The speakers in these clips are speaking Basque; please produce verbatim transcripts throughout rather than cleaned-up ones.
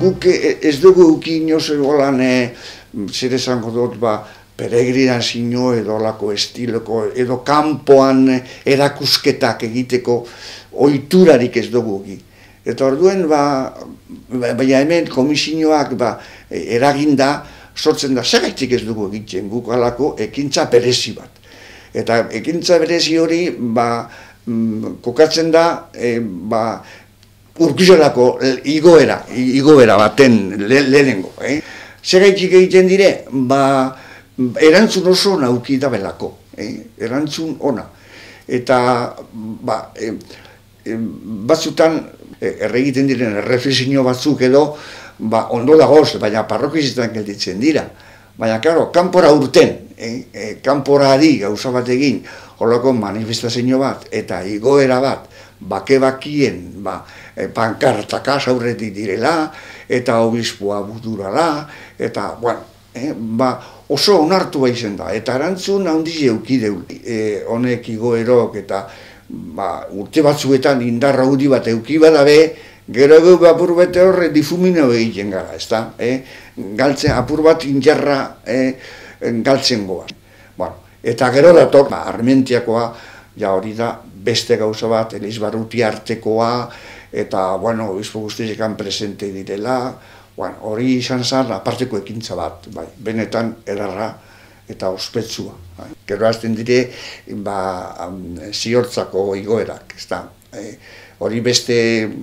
guk ez dugu ukin inozegolan, zer esango dut, ba, peregrinazio edo lako estiloko, edo kanpoan erakusketak egiteko ohiturarik ez dugu uki. Eta orduen, ba, baina hemen komisioak ba, eraginda, sortzen da, segaitik ez dugu egiten guk alako ekintza berezi bat. Eta ekintza berezi hori, ba, kokatzen da, e, ba, urkizolako igoera, igoera baten lehenengo. Eh? Segaitik egiten dire, ba, erantzun oso nauki da belako, eh? Erantzun ona. Eta, ba, e, e, batzutan, e, erregiten diren erreflexio batzuk edo, ba, ondo dagoz, baina parrokizitan gelditzen dira. Baina, karo, kanpora urten, eh? e, kanpora adi gauza bat egin, horreko manifestazio bat, eta igoera bat, bake-bakien, ba, e, pankartaka aurretik direla, eta obispua budurala, eta, bueno, eh? ba, oso onartu baizen da, eta erantzun handiz eukideu, e, honek igoerok, eta ba, urte batzuetan indarra hudi bat eukibadabe, gero egu apur bete horre difumino egiten gara, ez da? Eh? Galtzen, apur bat injarra eh, galtzen goa. Bueno, eta gero dator, ba, Armentiakoa, ja hori da, beste gauza bat, Elizbarruti artekoa, eta, bueno, obispo guztiekan presente direla, bueno, hori izan zan, aparteko ekintza bat, bai, benetan erarra eta ospetsua. Bai. Gero azten dire, ba, ziortzako igoerak, ez da? Eh, hori beste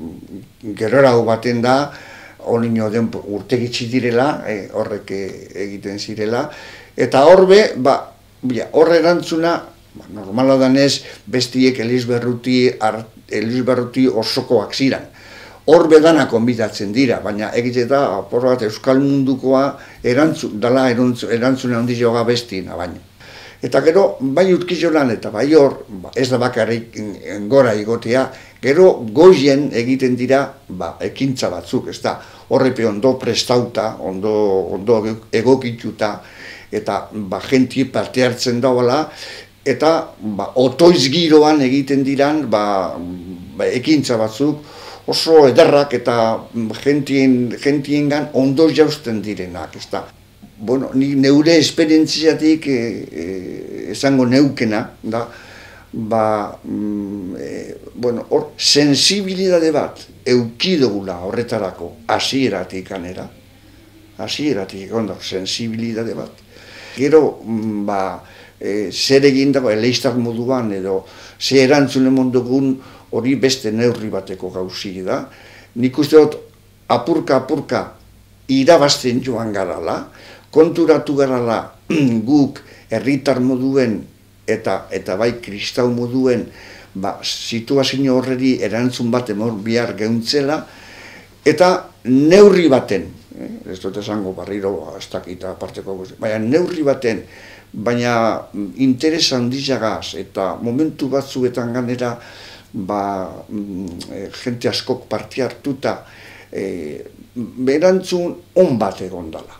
gerorago baten da, hori den urte gitzi direla, eh, horrek egiten zirela, eta horbe, ba, horre erantzuna, ba, normala danez, bestiek Elizbarruti, Elizbarruti osokoak ziren. Horbe dana konbidatzen dira, baina egite da, apur bat Euskal Mundukoa erantzun, dala erantzuna handi joga bestina baina. Eta gero, bai urkizolan eta bai hor, ez da bakarrik gora igotea, gero goien egiten dira ba, ekintza batzuk, ez da, horrepe ondo prestauta, ondo, ondo egokituta, eta ba, jentie parte hartzen dagoela, eta ba, otoiz giroan egiten diran ba, ba, ekintza batzuk, oso ederrak eta jentien, jentiengan ondo jausten direnak, ez da. Bueno, ni neure esperientziatik e, e, esango neukena, da, ba, mm, e, bueno, hor, sensibilidade bat eukidogula horretarako, hasieratik anera, hasieratik ondo, sensibilidade bat. Gero, mm, ba, e, zer egin dago, eleistak moduan, edo, ze erantzune mondugun hori beste neurri bateko gauzi da. Nik uste dut, apurka-apurka irabazten joan garala, konturatu garala guk herritar moduen eta eta bai kristau moduen ba, situazio horreri erantzun bat emor bihar geuntzela, eta neurri baten, eh, ez dut esango barriro, ez dakita parteko guzti, baina neurri baten, baina interes handizagaz eta momentu batzuetan ganera ba, jente askok parte hartuta, e, berantzun on bat egon dala.